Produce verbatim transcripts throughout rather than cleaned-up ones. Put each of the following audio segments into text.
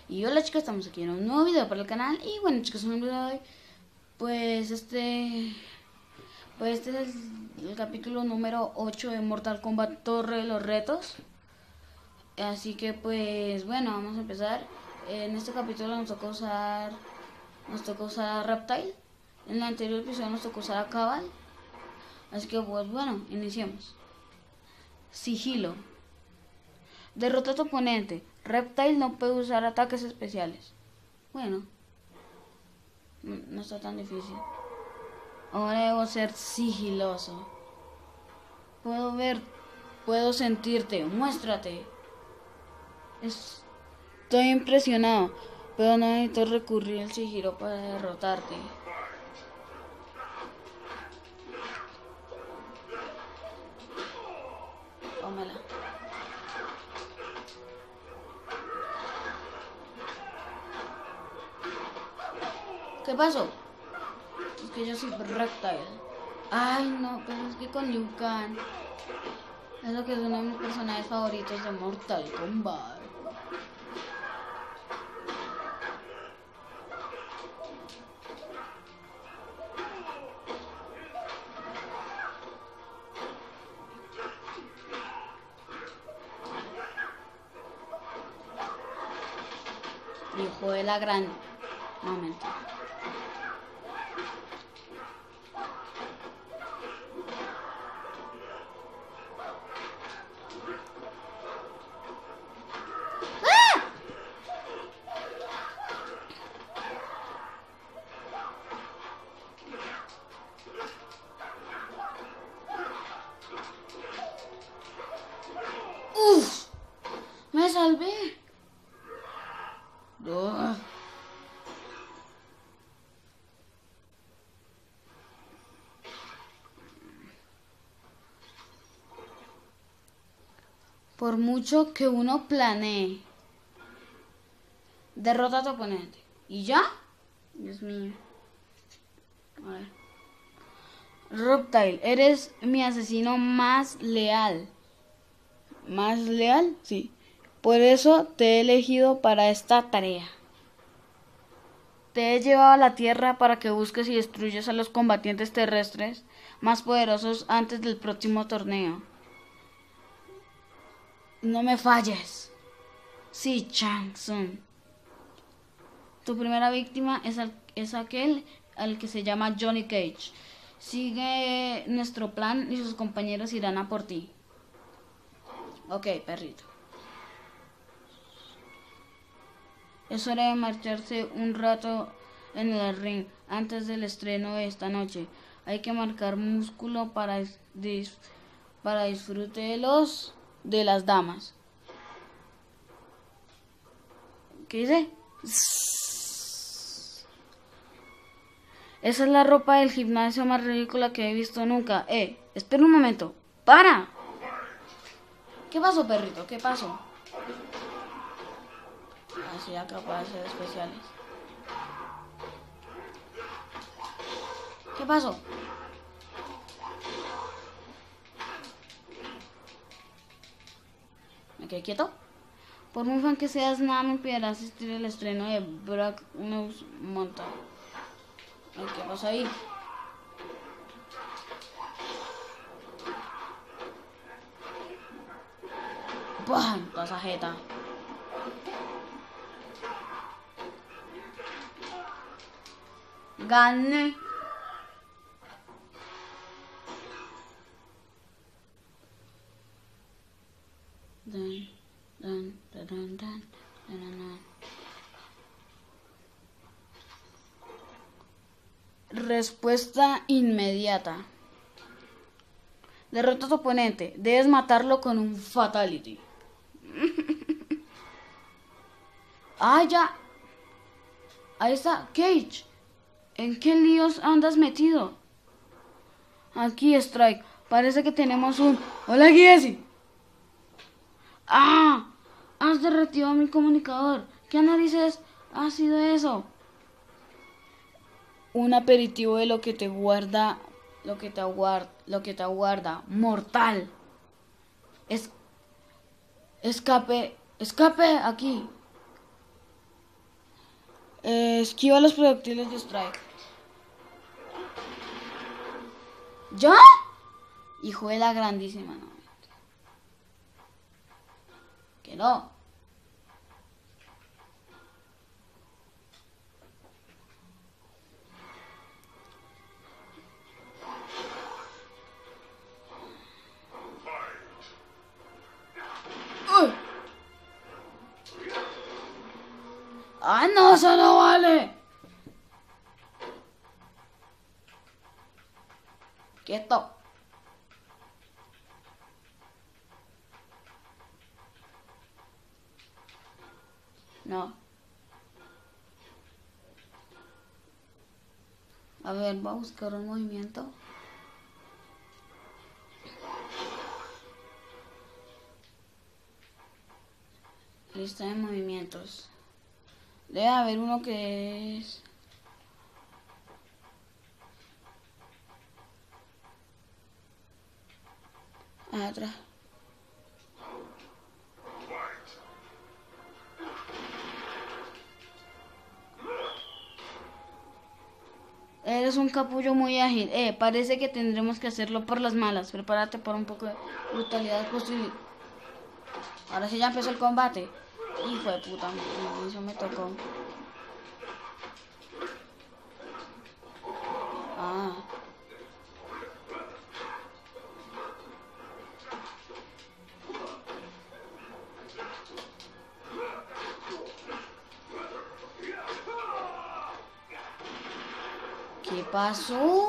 Y hola chicos, estamos aquí en un nuevo video para el canal. Y bueno chicos, en el video de hoy, pues este Pues este es el, el capítulo número ocho de Mortal Kombat Torre de los Retos. Así que pues bueno, vamos a empezar. En este capítulo nos tocó usar Nos tocó usar Reptile. En el anterior episodio nos tocó usar a Cabal. Así que pues bueno, iniciemos. Sigilo. Derrota a tu oponente. Reptile no puede usar ataques especiales. Bueno, no, no está tan difícil. Ahora debo ser sigiloso. Puedo ver, puedo sentirte. Muéstrate. Estoy impresionado, pero no necesito recurrir al sigilo para derrotarte. Tómala. ¿Qué pasó? Es que yo soy Reptile. Ay, no, pero es que con Liu Kang es lo que es uno de mis personajes favoritos de Mortal Kombat. Hijo de la gran... No, mentira. ¡Uf! ¡Me salvé! Ugh. Por mucho que uno planee, derrota a tu oponente. ¿Y ya? Dios mío. A ver. Reptile, eres mi asesino más leal. ¿Más leal? Sí. Por eso te he elegido para esta tarea. Te he llevado a la Tierra para que busques y destruyas a los combatientes terrestres más poderosos antes del próximo torneo. No me falles. Sí, Shang Tsung. Tu primera víctima es, al, es aquel al que se llama Johnny Cage. Sigue nuestro plan y sus compañeros irán a por ti. Ok, perrito. Es hora de marcharse un rato en el ring antes del estreno de esta noche. Hay que marcar músculo para, dis, para disfrute de los de las damas. ¿Qué dice? Esa es la ropa del gimnasio más ridícula que he visto nunca. Eh, espera un momento. ¡Para! ¿Qué pasó, perrito? ¿Qué pasó? Así acá para hacer especiales. ¿Qué pasó? ¿Me quedé quieto? Por muy fan que seas, nada me impedirá asistir al estreno de Black News Mountain. ¿Qué pasa ahí? ¡Buah! Toda esa jeta. Gané. Dun, dun, dun, dun, dun, dun, dun. Respuesta inmediata. Derrota a tu oponente. Debes matarlo con un fatality. Ah, ya. Ahí está, Cage. ¿En qué líos andas metido? Aquí, Strike. Parece que tenemos un... ¡Hola, Giesi! ¡Ah! Has derretido mi comunicador. ¿Qué narices ha sido eso? Un aperitivo de lo que te guarda... Lo que te aguarda... Lo que te aguarda. ¡Mortal! Es... Escape... Escape aquí. Eh, esquiva los proyectiles de strike. ¿Ya? Hijo de la grandísima, no. Que no. ¡Uy! ¡Ah, no! ¡Eso no vale! Quieto. No. A ver, voy a buscar un movimiento. Lista de movimientos. Debe haber uno que es... atrás. Eres un capullo muy ágil. Eh, parece que tendremos que hacerlo por las malas. Prepárate para un poco de brutalidad posible. Ahora sí ya empezó el combate. Hijo de puta, eso me tocó. Ah. ¿Qué pasó?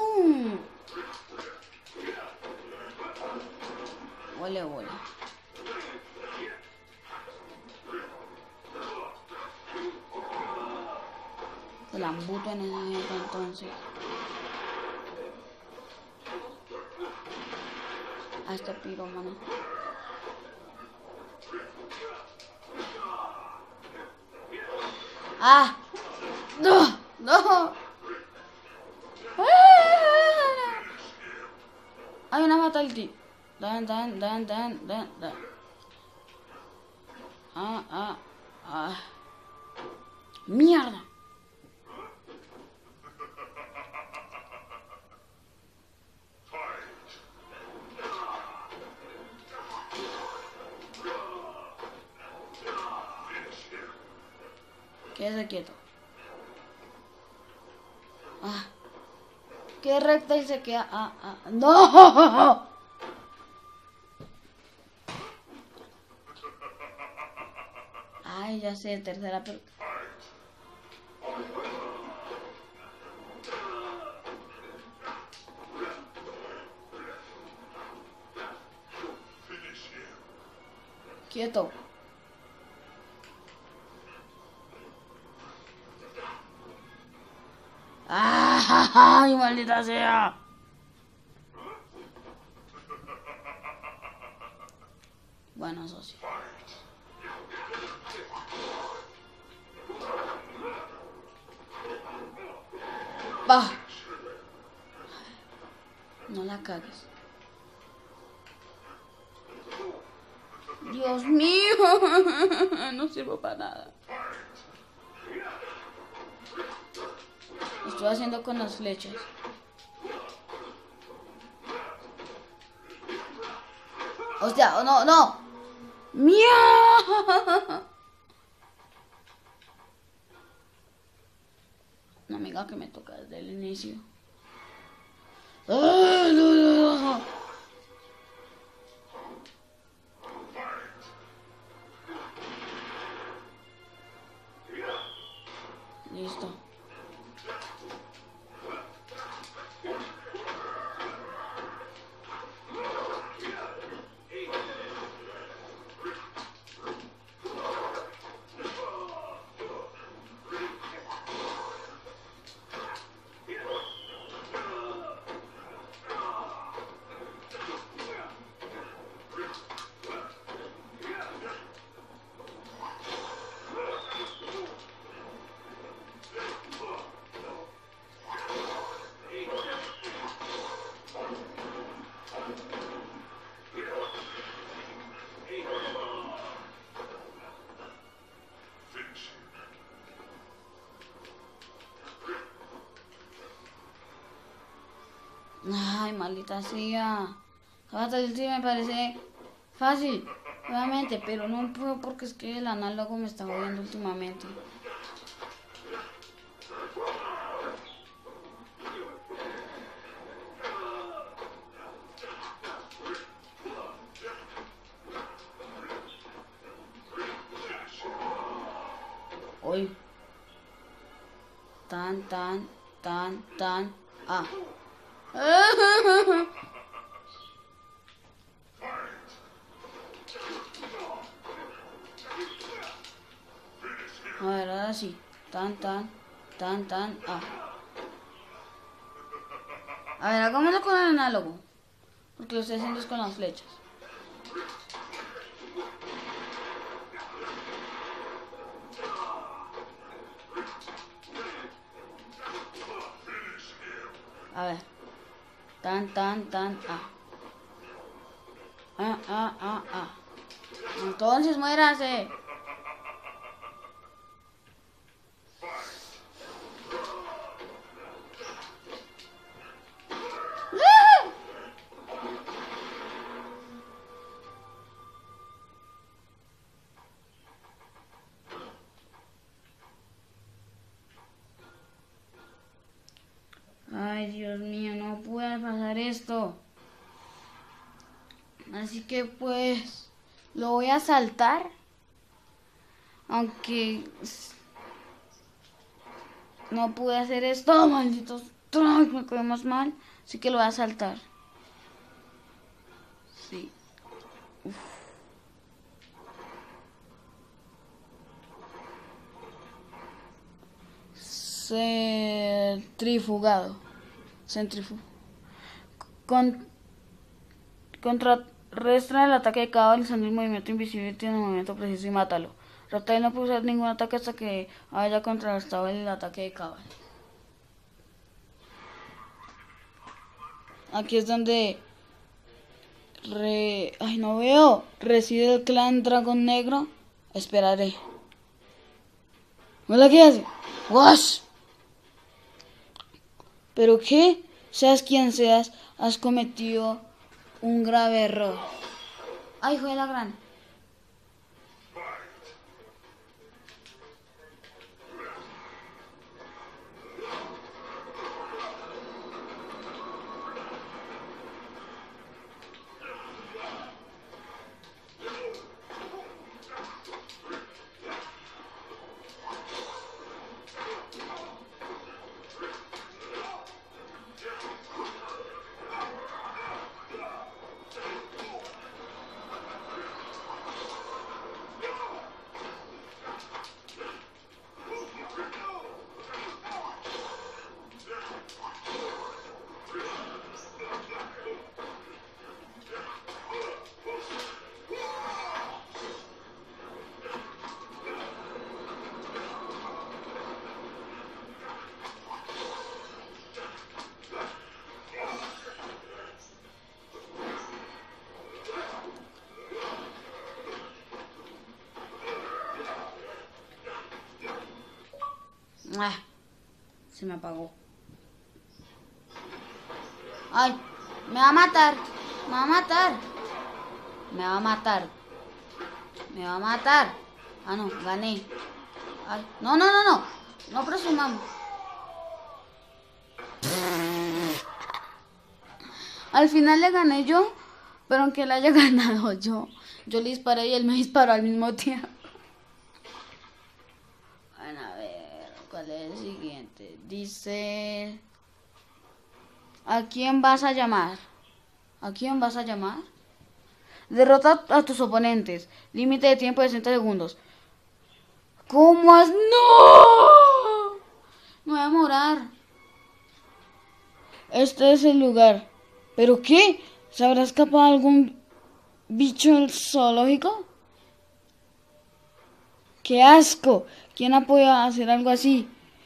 Ole, ole. Se la embuto en esa jeta entonces. A este pirómano. ¡Ah! ¡No! ¡No! Hay una fatality. Dan, dan, dan, dan, dan, dan. Ah, ah, ah. ¡Mierda! Quédese quieto. Ah. Qué recta y se queda. Ah, ah. ¡No! Ay, ya sé, tercera pero. Quieto. ¡Ay, maldita sea! Bueno, socio. ¡Bah! No la cagues. Dios mío. No sirvo para nada. Lo estoy haciendo con las flechas. Hostia, no, no. ¡Mía! No me diga que me toca desde el inicio. ¡Ah, no, no, no! Listo. Ay, maldita sea. Hasta sí me parece fácil, obviamente, pero no puedo porque es que el análogo me está jodiendo últimamente. Hoy. Tan, tan, tan, tan. Ah. A ver, ahora sí. Tan, tan, tan, tan. Ah. A ver, hagámoslo con el análogo. Porque lo estoy haciendo es con las flechas. A ver. Tan, tan, tan, ah. Ah, ah, ah, ah. Entonces muérase. Ay, Dios mío, no puede pasar esto. Así que pues lo voy a saltar. Aunque no pude hacer esto, malditos trunks, me quedé más mal. Así que lo voy a saltar. Sí. Uf. Centrifugado. Centrifugado. Con, contrarrestra el ataque de Cabo realizando el movimiento invisible, tiene un movimiento preciso y mátalo. Reptile no puede usar ningún ataque hasta que haya contrarrestado el ataque de Cabo. Aquí es donde re... ay, no veo. Reside el clan Dragón Negro. Esperaré. Hola, ¿qué hace? ¡Wash! ¿Pero qué? Seas quien seas, has cometido un grave error. ¡Ay, hijo de la gran! Ah, se me apagó. Ay, me va a matar. Me va a matar. Me va a matar. Me va a matar. Ah, no, gané. Ay, no, no, no, no. No presumamos. Al final le gané yo, pero aunque le haya ganado yo, yo le disparé y él me disparó al mismo tiempo. Bueno, a ver, ¿cuál es el siguiente? Dice... ¿A quién vas a llamar? ¿A quién vas a llamar? Derrota a tus oponentes. Límite de tiempo de sesenta segundos. ¿Cómo has...? ¡No! Me voy a morar. Este es el lugar. ¿Pero qué? ¿Se habrá escapado algún bicho del zoológico? ¡Qué asco! ¿Quién ha podido hacer algo así?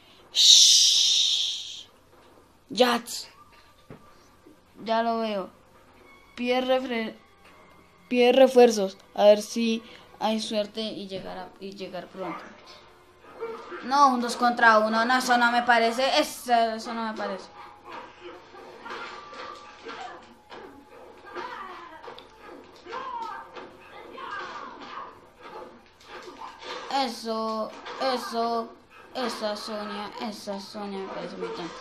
Shh. Jats. Ya lo veo. Pide, refre... Pide refuerzos. A ver si hay suerte y llegar, a... y llegar pronto. No, un dos contra uno. No, eso no me parece. Eso, eso no me parece. Eso, eso, esa Sonia, esa Sonia me parece muy tonta.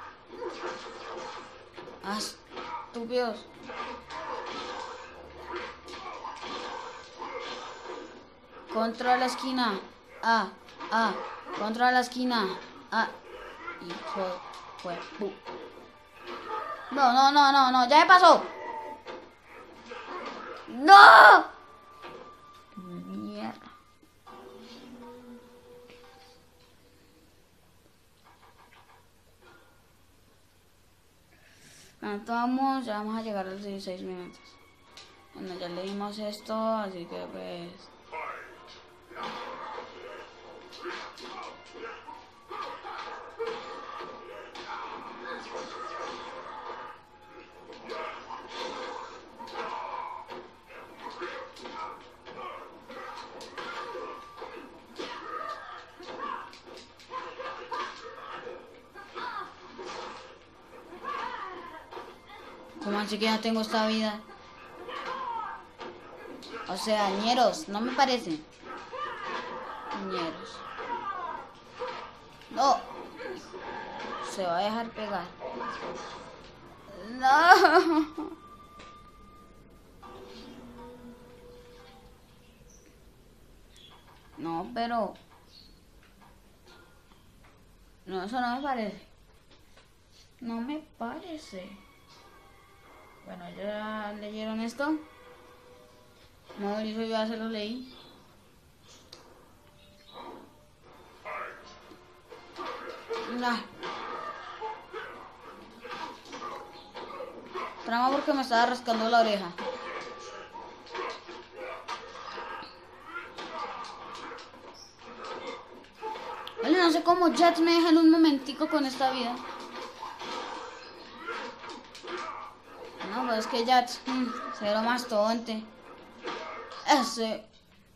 Ah, estúpidos. Contra la esquina. Ah, ah, contra la esquina. Ah, hijo, fue. No, no, no, no, no, ya me pasó. ¡No! Mierda. ¿Cuánto vamos? Ya vamos a llegar a los dieciséis minutos. Bueno, ya leímos esto, así que pues... ¿Cómo así que ya tengo esta vida? O sea, ñeros, no me parece. Ñeros. No. Se va a dejar pegar. No. No, pero... No, eso no me parece. No me parece. Bueno, ya leyeron esto. No, eso yo ya se lo leí. Nah. Trama porque me estaba rascando la oreja. Vale, no sé cómo Jax me deja en un momentico con esta vida. No, pues es que Jax, mmm, cero más tonte. Ese.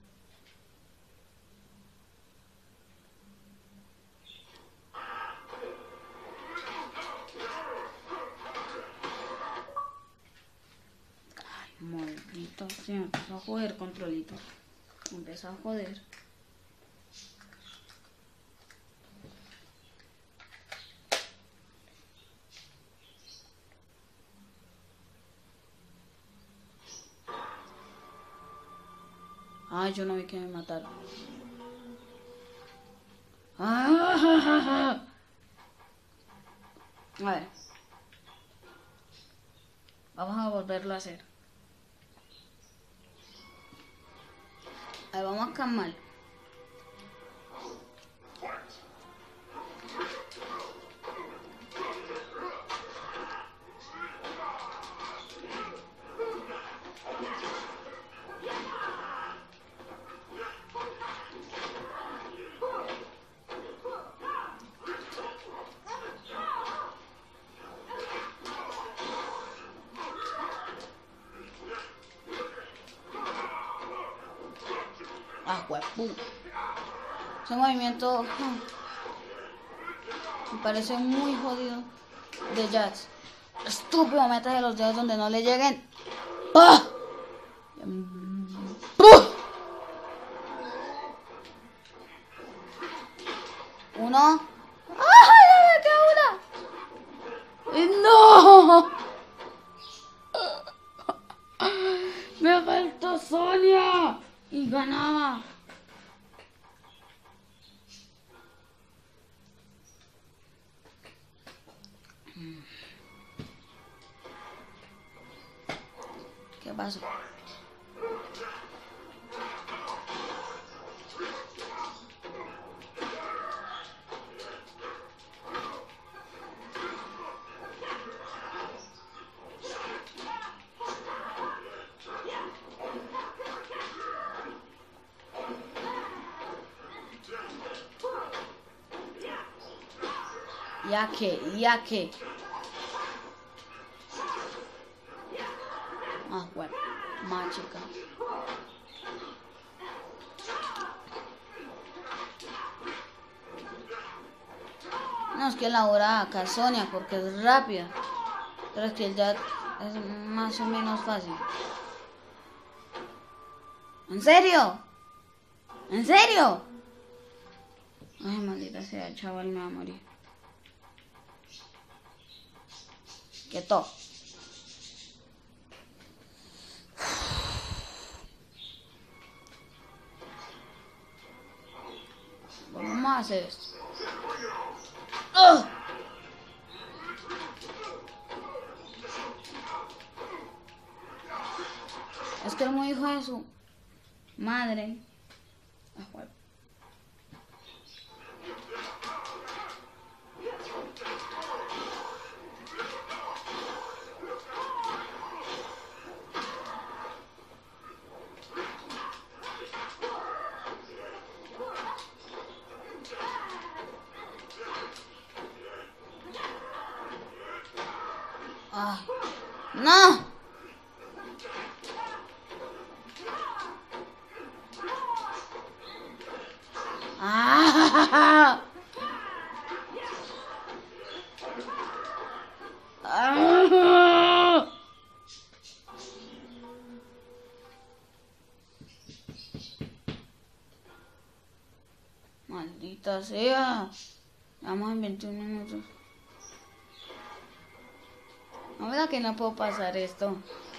Ay, maldito. Sí, me empezó a joder, controlito. Me empezó a joder. Ay, yo no vi que me mataron. Ah, a ver. Vamos a volverlo a hacer. A ver, vamos a calmar. Ah, huepu. Ese movimiento hmm, me parece muy jodido de Jax. Estúpido, métase los dedos donde no le lleguen. ¡Ah! ¡Ah! Uno. ¡Ay, me quedó una! ¡No! Me faltó Sonia. Y ganaba. ¿Qué pasó? Ya que, ya que. Ah, bueno, más chica. No, es que la hora acá Sonia porque es rápida. Pero es que el Jax es más o menos fácil. ¿En serio? ¿En serio? Ay, maldita sea, el chaval me va a morir. Quieto. Vamos a hacer esto. ¡Oh! Es que el muy hijo de su madre. Ah, bueno. Ay, no. Ah. Ah. Maldita sea. Vamos en veintiún minutos. No, verdad que no puedo pasar esto.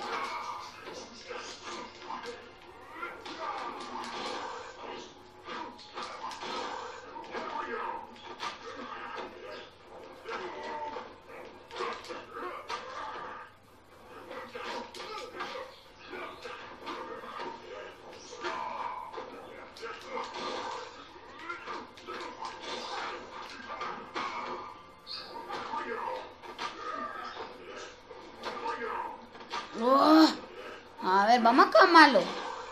Oh, a ver, vamos a calmarlo.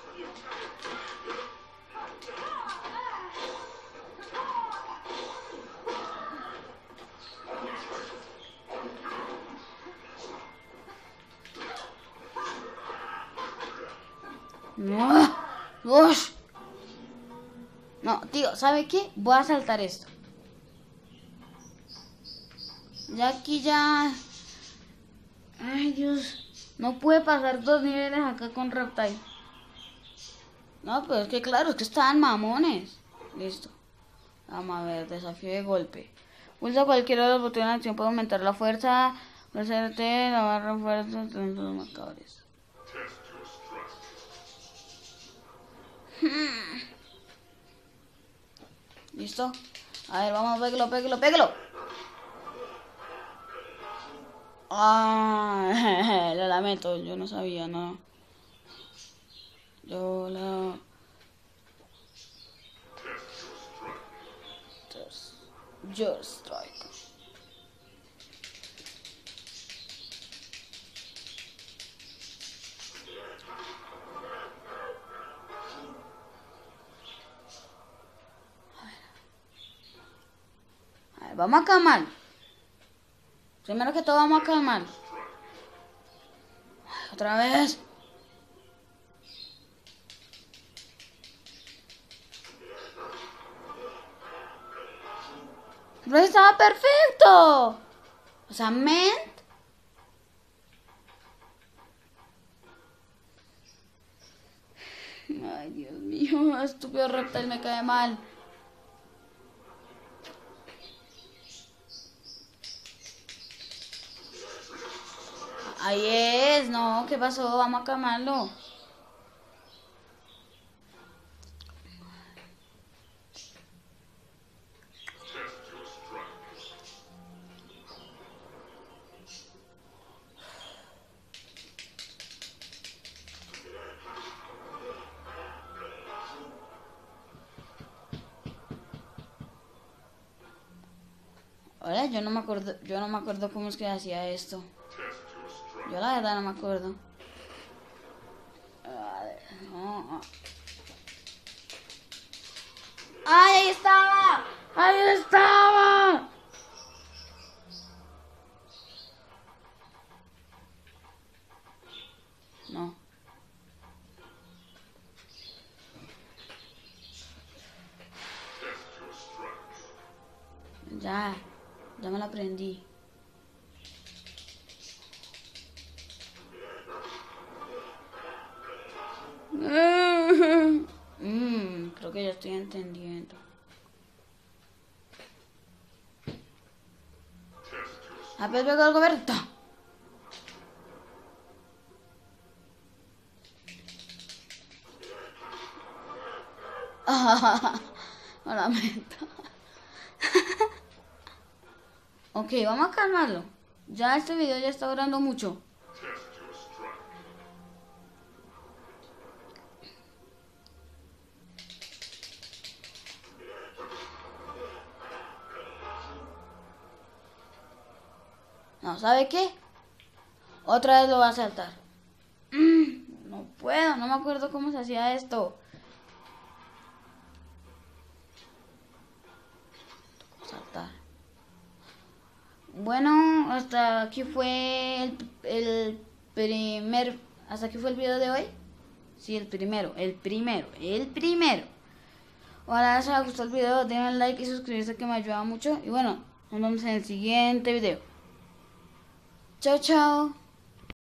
No, ush. No, tío, ¿sabe qué? Voy a saltar esto. Ya aquí ya... Ay, Dios. No puede pasar dos niveles acá con Reptile. No, pero es que claro, es que están mamones. Listo. Vamos a ver, desafío de golpe. Pulsa cualquiera de los botones de acción para aumentar la fuerza. Hacerte la barra fuerza de los marcadores. Hmm. Listo. A ver, vamos, pégalo, pégalo, pégalo. Ah, lo lamento, yo no sabía, no. Yo la... Your strike. A ver. A ver, vamos a calmar. Primero que todo vamos a calmar. Ay, otra vez. Pero estaba perfecto. O sea, ment. Ay, Dios mío, estúpido Reptile me cae mal. Ahí es, no, ¿qué pasó? Vamos a calmarlo. Ahora yo no me acuerdo, yo no me acuerdo cómo es que hacía esto. Yo la verdad no me acuerdo. No. ¡Ay, ahí estaba! ¡Ahí estaba! No. Ya, ya me la aprendí. Mm, creo que ya estoy entendiendo. Apenas veo algo verde. ¡Ta! Lo lamento. Ok, vamos a calmarlo. Ya este video ya está durando mucho. No, ¿sabe qué? Otra vez lo va a saltar. Mm, no puedo, no me acuerdo cómo se hacía esto. Saltar. Bueno, hasta aquí fue el, el primer... Hasta aquí fue el video de hoy. Sí, el primero, el primero, el primero. Ojalá les haya gustado el video, denle like y suscribirse que me ayuda mucho. Y bueno, nos vemos en el siguiente video. Chao, chao.